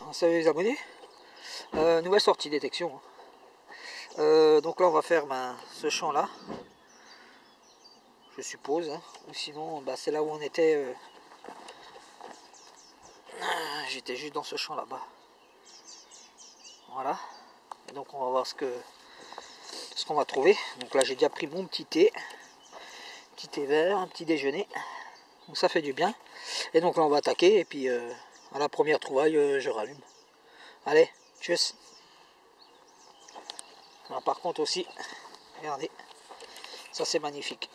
salut les abonnés. Nouvelle sortie détection. Donc là on va faire ce champ là, je suppose, hein. Ou sinon c'est là où on était. J'étais juste dans ce champ là-bas. Voilà. Et donc on va voir ce qu'on va trouver. Donc là j'ai déjà pris mon petit thé vert, un petit déjeuner. Donc ça fait du bien. Et donc là on va attaquer et puis à la première trouvaille je rallume. Allez, tchuss. Alors, par contre aussi, regardez, ça c'est magnifique.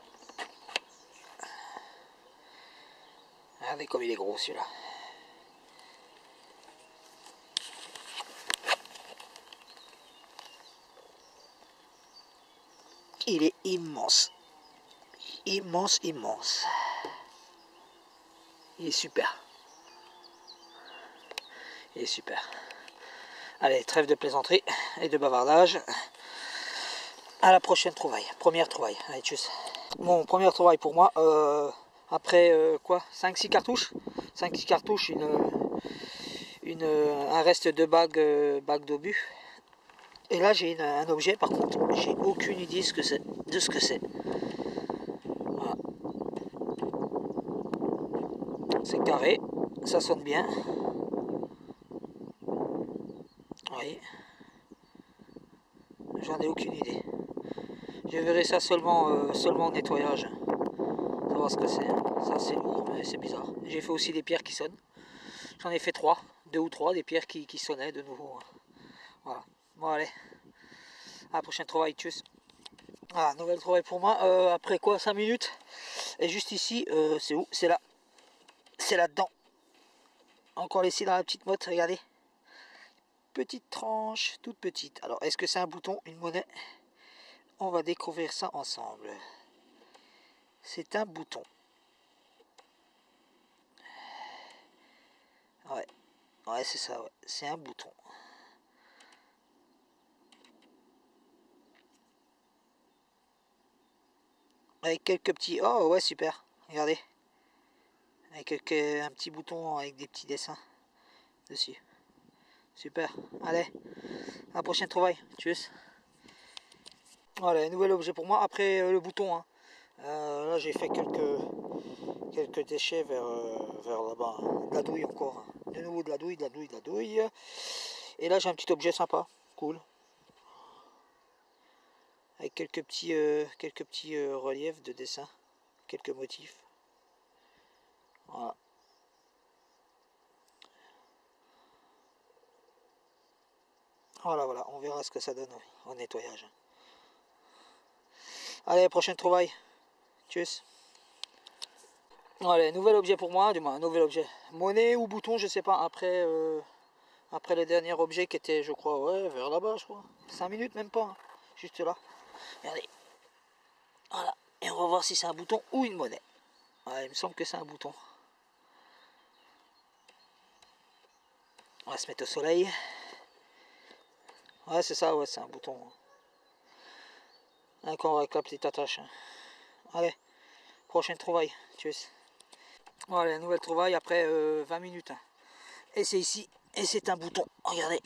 Regardez comme il est gros celui-là. Il est immense. Immense, immense. Il est super. Il est super. Allez, trêve de plaisanterie et de bavardage. À la prochaine trouvaille. Première trouvaille. Allez, tchuss. Bon, première trouvaille pour moi. Après quoi, 5-6 cartouches. 5-6 cartouches, un reste de bague d'obus. Et là j'ai un objet, par contre, j'ai aucune idée de ce que c'est. Voilà. C'est carré, ça sonne bien. Oui. J'en ai aucune idée. Je verrai ça seulement au nettoyage. Savoir ce que c'est. Ça c'est lourd, mais c'est bizarre. J'ai fait aussi des pierres qui sonnent. J'en ai fait 2 ou 3, des pierres qui sonnaient de nouveau. Voilà. Bon allez. À la prochaine trouvaille, tchuss. Ah, nouvelle trouvaille pour moi. Après quoi, 5 minutes. Et juste ici, c'est où? C'est là. C'est là-dedans. Encore laissé dans la petite motte, regardez. Petite tranche, toute petite. Alors, est-ce que c'est un bouton, une monnaie? On va découvrir ça ensemble. C'est un bouton. Ouais, ouais, c'est ça, ouais. C'est un bouton. Avec quelques petits... Oh, ouais, super. Regardez. Avec un petit bouton avec des petits dessins dessus. Super. Allez, à la prochaine trouvaille. Tchuss. Voilà, nouvel objet pour moi. Après le bouton, hein. Là, j'ai fait quelques déchets vers là-bas. De la douille encore. De nouveau de la douille. Et là, j'ai un petit objet sympa. Cool. Avec quelques petits reliefs de dessin. Quelques motifs. Voilà. Voilà, on verra ce que ça donne au nettoyage. Allez, prochaine trouvaille. Tchuss. Allez, nouvel objet pour moi, du moins un nouvel objet. Monnaie ou bouton, je sais pas. Après le dernier objet qui était, je crois, ouais, vers là-bas, je crois. 5 minutes, même pas. Hein. Juste là. Regardez. Voilà. Et on va voir si c'est un bouton ou une monnaie. Ouais, il me semble que c'est un bouton. On va se mettre au soleil. Ouais, c'est ça, ouais, c'est un bouton. Encore avec la petite attache. Allez, prochaine trouvaille. Tchuss. Voilà, nouvelle trouvaille après 20 minutes. Et c'est ici. Et c'est un bouton. Regardez.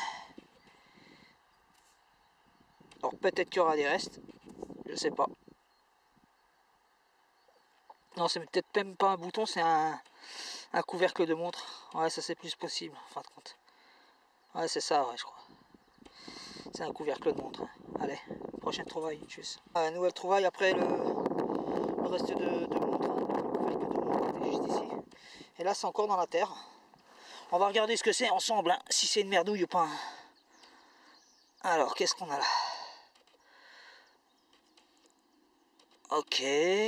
Alors peut-être qu'il y aura des restes. Je sais pas. Non, c'est peut-être même pas un bouton, c'est un couvercle de montre. Ouais, ça c'est plus possible, en fin de compte. Ouais, c'est ça, ouais, je crois. C'est un couvercle de montre. Allez, prochaine trouvaille, tchuss. Nouvelle trouvaille après le reste de montre. Le couvercle de montre était juste ici. Et là, c'est encore dans la terre. On va regarder ce que c'est ensemble, hein, si c'est une merdouille ou pas. Alors, qu'est-ce qu'on a là? Ok.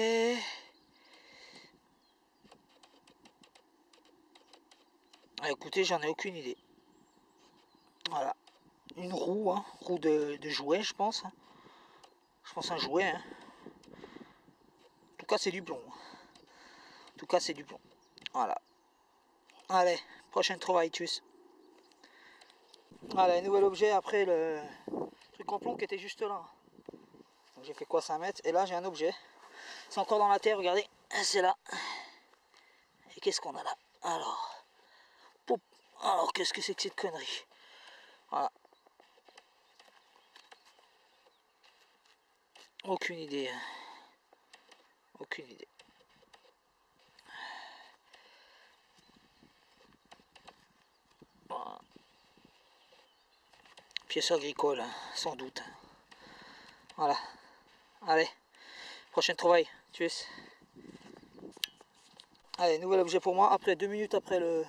Écoutez, j'en ai aucune idée. Voilà. Une roue, hein, roue de jouet, je pense. Je pense un jouet. Hein. En tout cas, c'est du plomb. En tout cas, c'est du plomb. Voilà. Allez, prochaine trouvaille, tchuss. Voilà, un nouvel objet après le truc en plomb qui était juste là. Donc j'ai fait quoi, 5 mètres. Et là, j'ai un objet. C'est encore dans la terre, regardez. C'est là. Et qu'est-ce qu'on a là? Alors, pop. Alors qu'est-ce que c'est que cette connerie? Voilà. Aucune idée. Aucune idée. Voilà. Pièce agricole, sans doute. Voilà. Allez, prochaine trouvaille. Tchuss. Allez, nouvel objet pour moi, après 2 minutes après le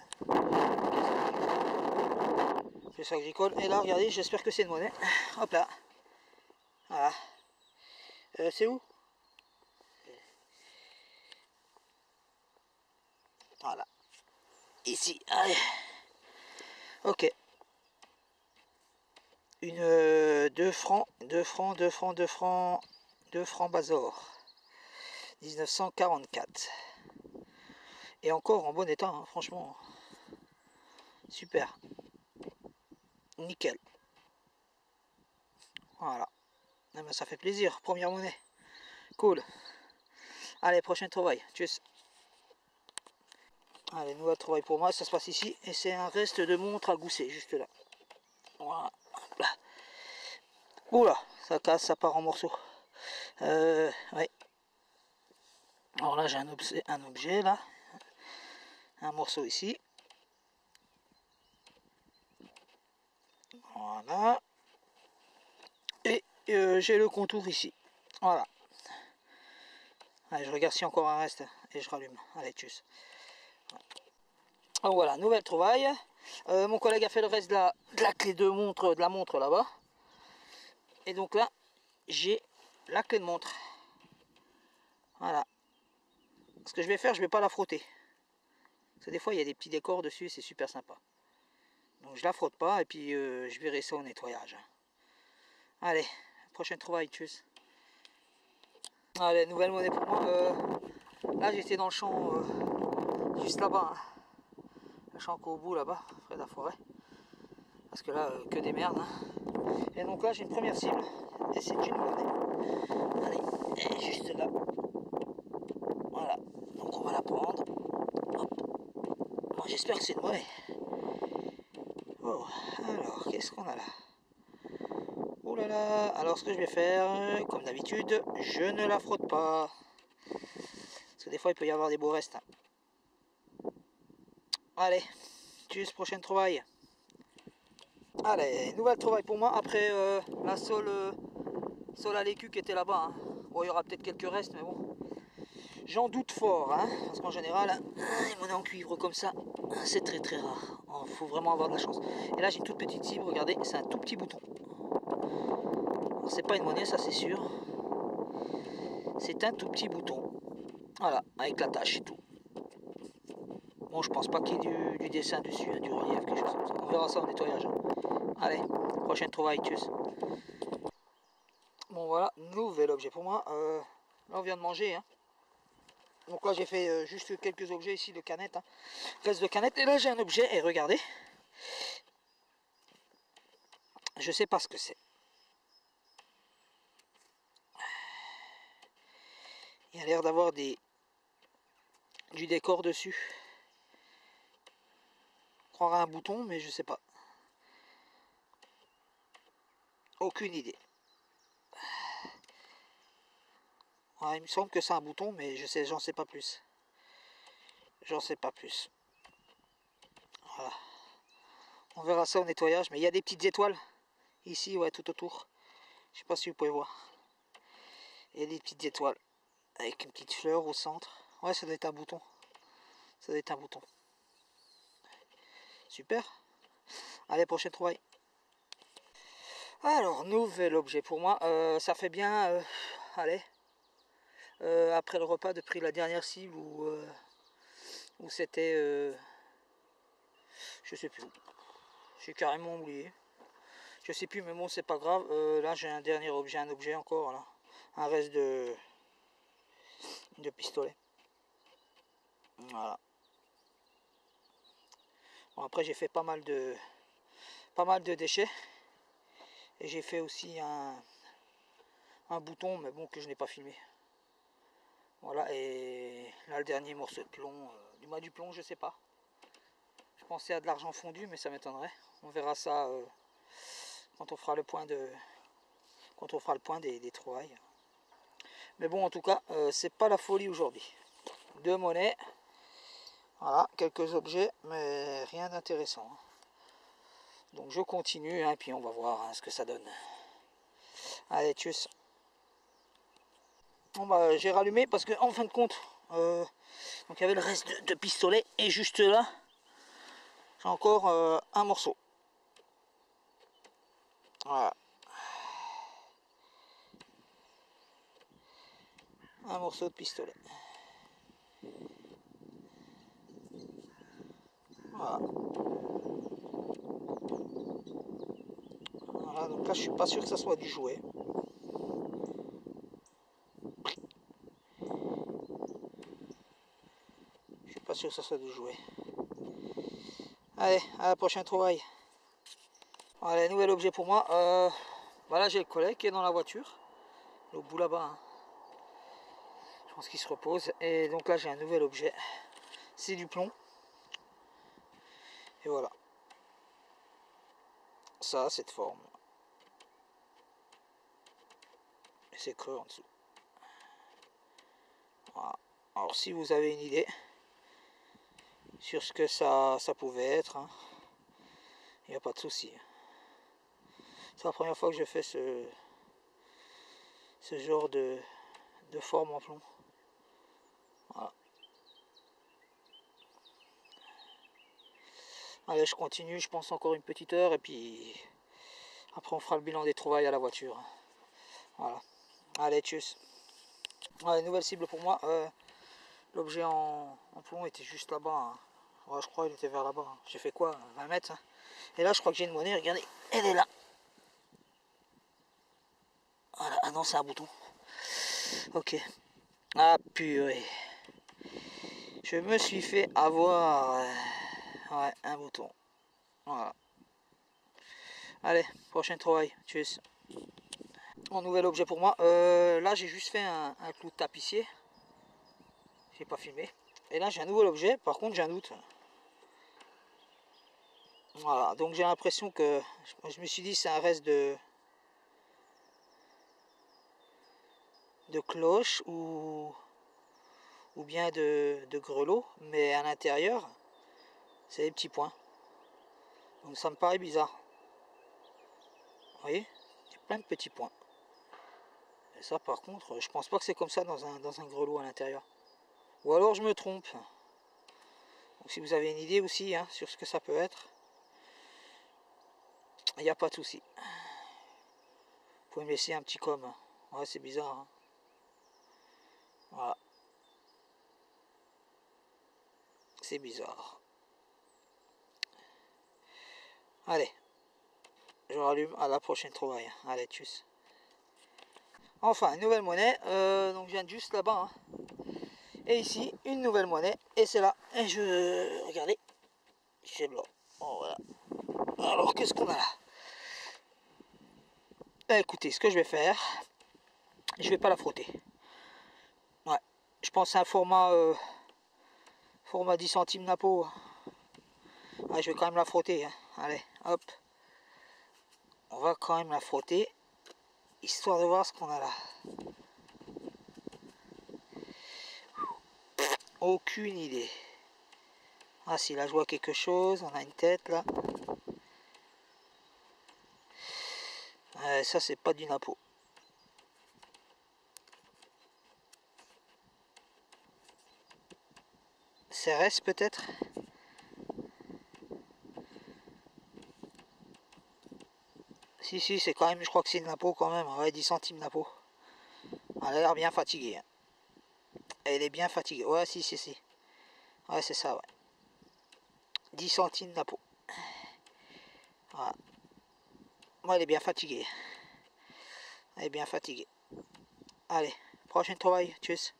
pièce agricole. Et là, regardez, j'espère que c'est une monnaie. Hop là. Voilà. C'est où? Voilà. Ici. Allez. Ok. Une 2 francs, 2 francs, 2 francs, 2 francs, 2 francs Bazor. 1944. Et encore en bon état, hein, franchement. Super. Nickel. Voilà. Ah ben, ça fait plaisir. Première monnaie. Cool. Allez, prochaine trouvaille. Tchuss. Allez, nouvelle trouvaille pour moi. Ça se passe ici. Et c'est un reste de montre à gousset, juste là. Voilà. Là. Oula, ça casse, ça part en morceaux. Ouais. Alors là, j'ai un objet là. Un morceau ici. Voilà. Et j'ai le contour ici. Voilà. Allez, je regarde si encore un reste et je rallume. Allez, tchuss. Donc voilà, nouvelle trouvaille. Mon collègue a fait le reste de la clé de la montre là-bas. Et donc là, j'ai la clé de montre. Voilà. Ce que je vais faire, je vais pas la frotter. Parce que des fois, il y a des petits décors dessus, c'est super sympa. Donc je la frotte pas et puis je verrai ça au nettoyage. Allez, prochaine trouvaille, tchuss. Allez, nouvelle monnaie pour moi. Là, j'étais dans le champ juste là-bas. Hein. Le champ qu'au bout là-bas, près de la forêt. Parce que là, que des merdes. Hein. Et donc là, j'ai une première cible. Et c'est une monnaie. Allez, elle est juste là. Voilà. Donc on va la prendre. Hop. Moi, j'espère que c'est une monnaie. Oh, alors, qu'est-ce qu'on a là? Oh là là. Alors, ce que je vais faire, comme d'habitude, je ne la frotte pas. Parce que des fois, il peut y avoir des beaux restes. Allez, tchuss, prochaine trouvaille. Allez, nouvelle trouvaille pour moi après la sole à l'écu qui était là-bas. Hein. Bon, il y aura peut-être quelques restes, mais bon. J'en doute fort, hein, parce qu'en général, les monnaies en cuivre comme ça, c'est très très rare. Il faut vraiment avoir de la chance. Et là, j'ai une toute petite cible, regardez, c'est un tout petit bouton. C'est pas une monnaie, ça c'est sûr. C'est un tout petit bouton. Voilà, avec la tâche et tout. Bon, je pense pas qu'il y ait du dessin dessus, hein, du relief, quelque chose comme ça. On verra ça au nettoyage. Hein. Allez, prochaine trouvaille, tchuss. Bon voilà, nouvel objet pour moi. Là on vient de manger. Hein. Donc là j'ai fait juste quelques objets ici de canettes. Hein. Reste de canettes. Et là j'ai un objet et regardez. Je sais pas ce que c'est. Il y a l'air d'avoir du décor dessus. On croirait un bouton mais je sais pas. Aucune idée. Ouais, il me semble que c'est un bouton mais j'en sais pas plus. J'en sais pas plus. Voilà. On verra ça au nettoyage. Mais il y a des petites étoiles ici, ouais, tout autour. Je sais pas si vous pouvez voir. Il y a des petites étoiles avec une petite fleur au centre. Ouais, ça doit être un bouton. Ça doit être un bouton. Super. Allez, prochaine trouvaille. Alors, nouvel objet pour moi. Ça fait bien, allez, après le repas, depuis la dernière cible où c'était, je sais plus où. J'ai carrément oublié. Je sais plus, mais bon, c'est pas grave. Là, j'ai un dernier objet, un objet encore, là. Un reste de pistolet. Voilà. Bon, après, j'ai fait pas mal de déchets. Et j'ai fait aussi un bouton, mais bon, que je n'ai pas filmé. Voilà, et là, le dernier morceau de plomb. Du plomb, je sais pas. pensais à de l'argent fondu, mais ça m'étonnerait. On verra ça quand on fera le point des trouvailles. Mais bon, en tout cas, c'est pas la folie aujourd'hui. 2 monnaies, voilà, quelques objets, mais rien d'intéressant. Donc je continue, hein, puis on va voir hein, ce que ça donne. Allez, tchuss. Bon bah j'ai rallumé parce que en fin de compte, donc il y avait le reste de pistolet et juste là, j'ai encore un morceau. Voilà. Un morceau de pistolet. Voilà. Voilà, donc là je suis pas sûr que ça soit du jouet. Je suis pas sûr que ça soit du jouet. Allez, à la prochaine trouvaille. Allez, nouvel objet pour moi. Voilà, j'ai le collègue qui est dans la voiture. Au bout là-bas. Hein. Je pense qu'il se repose. Et donc là j'ai un nouvel objet. C'est du plomb. Et voilà. Ça a cette forme. Et c'est creux en dessous. Voilà. Alors si vous avez une idée sur ce que ça pouvait être, hein, il n'y a pas de souci. C'est la première fois que je fais ce genre de forme en plomb. Voilà. Allez, je continue, je pense encore une petite heure et puis après on fera le bilan des trouvailles à la voiture. Voilà. Allez, tchuss. Allez, nouvelle cible pour moi. L'objet en plomb était juste là-bas. Hein. Ouais, je crois qu'il était vers là-bas. Hein. J'ai fait quoi 20 mètres. Hein. Et là, je crois que j'ai une monnaie. Regardez, elle est là. Voilà. Ah non, c'est un bouton. Ok. Ah purée. Je me suis fait avoir. Ouais, un bouton. Voilà. Allez, prochaine trouvaille. Tchuss. Un nouvel objet pour moi. Là, j'ai juste fait un clou de tapissier. J'ai pas filmé. Et là, j'ai un nouvel objet. Par contre, j'ai un doute. Voilà. Donc, j'ai l'impression que je me suis dit c'est un reste de cloche ou bien de grelots. Mais à l'intérieur, c'est des petits points. Donc, ça me paraît bizarre. Vous voyez, il y a plein de petits points. Et ça, par contre, je pense pas que c'est comme ça dans un grelot à l'intérieur. Ou alors je me trompe. Donc si vous avez une idée aussi hein, sur ce que ça peut être, il n'y a pas de souci. Vous pouvez me laisser un petit com. Ouais, c'est bizarre. Hein. Voilà. C'est bizarre. Allez. Je rallume à la prochaine trouvaille. Allez, tchuss. Enfin, une nouvelle monnaie. Donc je viens de juste là-bas. Hein. Et ici, une nouvelle monnaie. Et c'est là. Et je... Regardez. C'est blanc. Oh, voilà. Alors, qu'est-ce qu'on a là? Écoutez, ce que je vais faire, je vais pas la frotter. Ouais, je pense à un format 10 centimes Napo. Ouais, je vais quand même la frotter. Hein. Allez, hop. On va quand même la frotter, histoire de voir ce qu'on a là. Aucune idée. Ah si, là je vois quelque chose, on a une tête là. Ça c'est pas du Napo. CRS peut-être. Si, c'est quand même, je crois que c'est une Napo quand même, ouais, 10 centimes Napo. Elle a l'air bien fatiguée. Hein. Elle est bien fatiguée, ouais, si. Ouais, c'est ça, ouais. 10 centimes Napo. Voilà. Moi, elle est bien fatiguée. Elle est bien fatiguée. Allez, prochaine trouvaille, tchuss.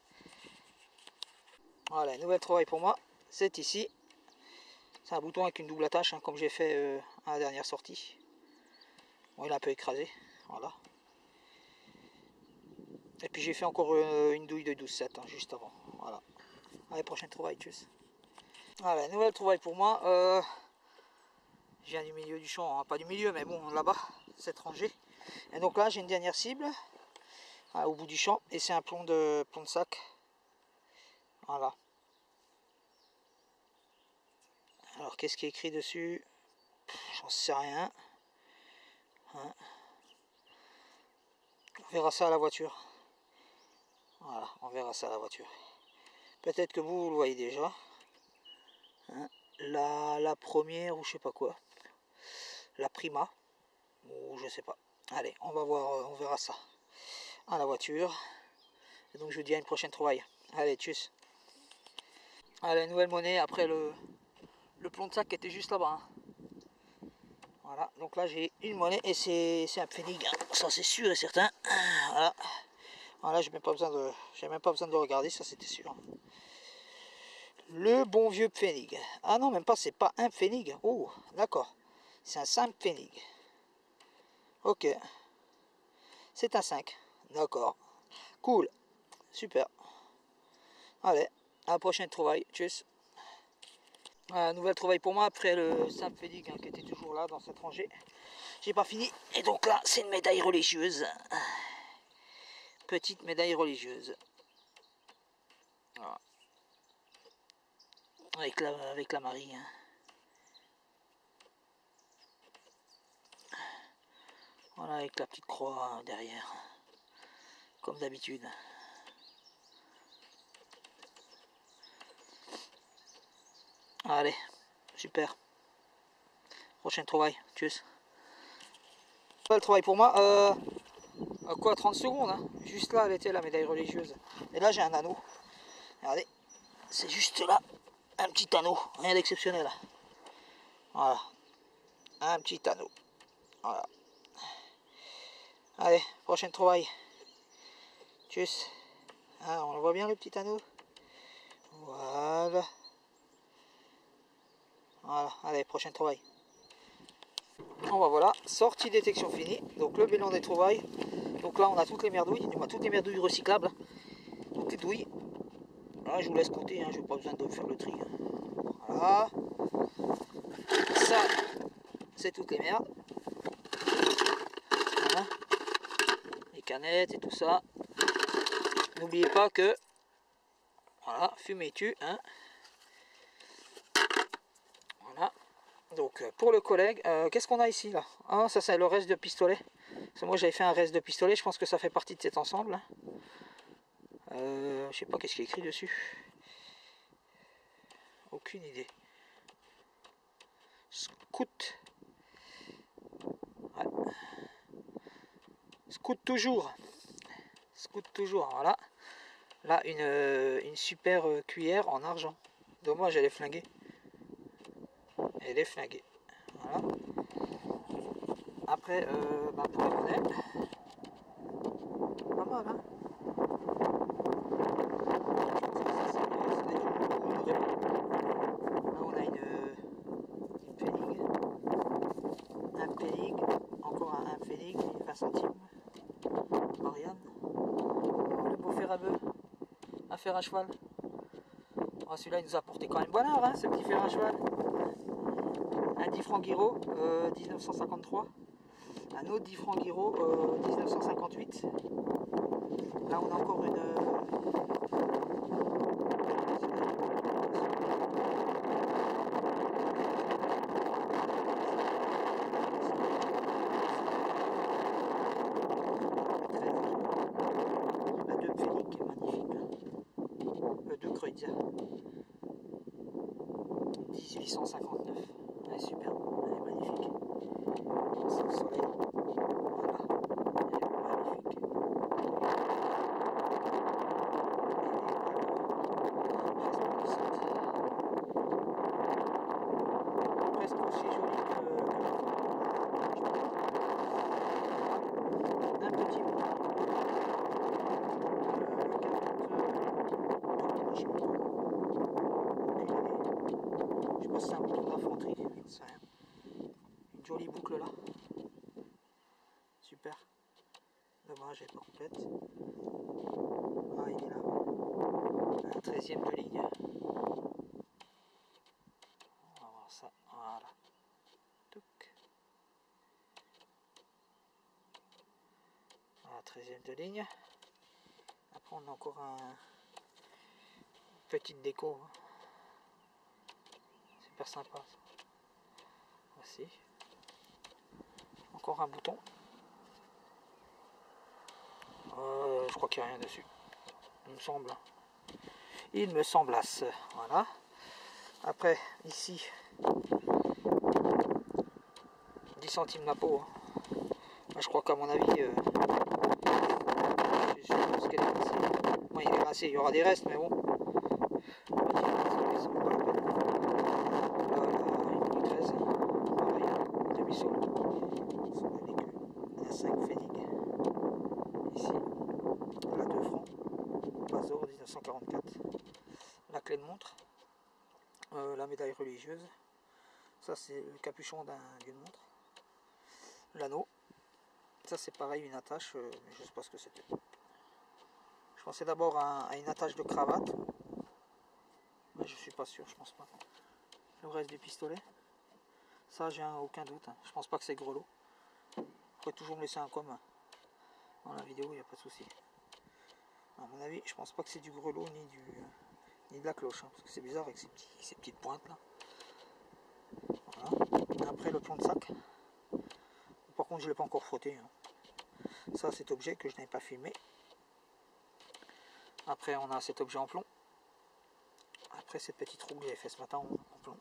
Voilà, nouvelle trouvaille pour moi, c'est ici. C'est un bouton avec une double attache, hein, comme j'ai fait à la dernière sortie. Bon, il est un peu écrasé, voilà. Et puis j'ai fait encore une douille de 12,7 hein, juste avant. Voilà. Allez, prochaine trouvaille, tchuss. Voilà, nouvelle trouvaille pour moi. Je viens du milieu du champ, hein, pas du milieu, mais bon, là-bas, cette rangée. Et donc là, j'ai une dernière cible, au bout du champ, et c'est un plomb de sac. Voilà. Alors, qu'est-ce qui est écrit dessus? J'en sais rien. Hein. On verra ça à la voiture. Voilà, on verra ça à la voiture. Peut-être que vous le voyez déjà. Hein. La première, ou je sais pas quoi. La prima, ou je sais pas. Allez, on va voir, on verra ça à la voiture. Et donc je vous dis à une prochaine trouvaille. Allez, tchuss. Allez, nouvelle monnaie après le plomb de sac qui était juste là-bas. Hein. Voilà, donc là j'ai une monnaie et c'est un pfennig, hein. Ça c'est sûr et certain. Voilà, voilà, j'ai même pas besoin de regarder, ça c'était sûr. Le bon vieux pfennig. Ah non, même pas, c'est pas un pfennig. Oh, d'accord. C'est un simple pfennig. Ok. C'est un 5. D'accord. Cool. Super. Allez, à la prochaine trouvaille. Tchuss. Nouvelle trouvaille pour moi après le simple pfennig, hein, qui était toujours là dans cette rangée. J'ai pas fini. Et donc là, c'est une médaille religieuse. Petite médaille religieuse. Voilà. Avec la Marie. Hein. Voilà, avec la petite croix derrière. Comme d'habitude. Allez, super. Prochaine trouvaille. Tchuss. Nouvelle trouvaille pour moi. Quoi, 30 secondes. Hein. Juste là, elle était la médaille religieuse. Et là, j'ai un anneau. Regardez. C'est juste là. Un petit anneau. Rien d'exceptionnel. Voilà. Un petit anneau. Voilà. Allez, prochaine trouvaille. Tchuss. Ah, on le voit bien le petit anneau. Voilà. Voilà. Allez, prochaine trouvaille. Bon bah voilà, sortie détection finie. Donc le bilan des trouvailles. Donc là on a toutes les merdouilles, du moins toutes les merdouilles recyclables. Toutes les douilles. Là je vous laisse compter, hein, je n'ai pas besoin de faire le tri. Voilà. Ça, c'est toutes les merdes. Voilà. Les canettes et tout ça. N'oubliez pas que, voilà, fumer tue, hein. Voilà. Donc pour le collègue, qu'est-ce qu'on a ici là? Ah, ça c'est le reste de pistolet. Parce que moi j'avais fait un reste de pistolet, je pense que ça fait partie de cet ensemble. Je sais pas qu'est-ce qui est écrit dessus. Aucune idée. Scout. Ouais. Scout toujours. Scout toujours, voilà. Là, une super cuillère en argent. Dommage, elle est flinguée. Elle est flinguée. Voilà. Après, pour les monnaies. Pas mal, hein. Là, on a une Pfennig. Un Pfennig. Encore un Pfennig, 20 centimes. Marianne. Le beau fer à bœuf. Un fer à cheval. Oh, celui-là, il nous a apporté quand même bonheur, hein, ce petit fer à cheval. Un 10 francs Guiraud, 1953. Un autre 10 francs Guiraud, 1958. Là, on a encore une... la 2 Pfennig, magnifique. Le 2 Kreutzer. 1859. Elle est superbe, elle est magnifique. C'est le soleil. Voilà. Elle est magnifique. Presque aussi jolie que un petit bout. 40. Je sais pas si c'est un bouton d'infanterie, j'en sais rien. Une jolie boucle là. Super. Dommage, elle est pas complète. Ah, il est là. Un 13e de ligne. 13e de ligne. Après on a encore un petite déco. Super sympa. Voici. Encore un bouton. Je crois qu'il n'y a rien dessus. Il me semble. Il me semblasse. Voilà. Après, ici, 10 centimes la peau. Moi, je crois qu'à mon avis, je pense qu'elle est rincée. Bon, il est rincé, il y aura des restes, mais bon. Une 13, pareil, demi-sol. La 5 Fédig. Ici, la 2 francs. Pazor 1944. La clé de montre. La médaille religieuse. Ça, c'est le capuchon d'une montre. L'anneau. Ça, c'est pareil, une attache, mais je ne sais pas ce que c'était. Je pensais d'abord à une attache de cravate. Mais je suis pas sûr, je pense pas. Le reste du pistolet. Ça, j'ai aucun doute. Je pense pas que c'est grelot. Vous pourrez toujours me laisser un com dans la vidéo, il n'y a pas de souci. À mon avis, je pense pas que c'est du grelot ni de la cloche, parce que c'est bizarre avec ces petites pointes là. Voilà. Après le plomb de sac. Par contre, je ne l'ai pas encore frotté. Ça, cet objet que je n'avais pas filmé. Après, on a cet objet en plomb. Après, cette petite roue que j'avais fait ce matin en plomb.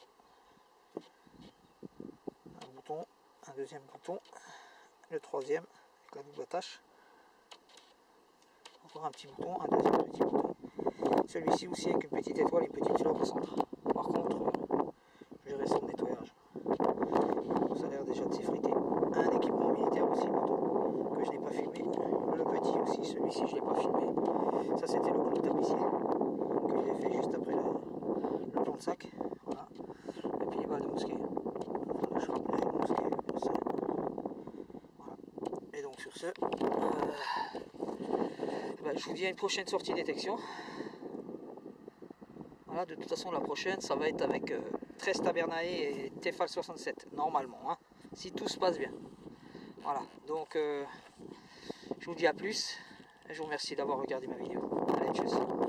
Un bouton, un deuxième bouton, le troisième avec la double attache. Encore un petit bouton, un deuxième petit bouton. Celui-ci aussi avec une petite étoile et une petite fleur au centre. Par contre, je verrai ça au nettoyage. Ça a l'air déjà de s'effriter. Un équipement militaire aussi, moto, que je n'ai pas filmé. Le petit aussi, celui-ci je ne l'ai pas filmé. Ça c'était le clou de tapissier que j'ai fait juste après le plomb de sac. Voilà. Et puis les balles de mousquet. Le shrapnel, le mousquet, voilà. Et donc sur ce, je vous dis à une prochaine sortie détection. Voilà, de toute façon la prochaine ça va être avec 13 Tabernae et Tefal 67 normalement, hein, si tout se passe bien. Voilà, donc je vous dis à plus et je vous remercie d'avoir regardé ma vidéo. Allez, tchuss.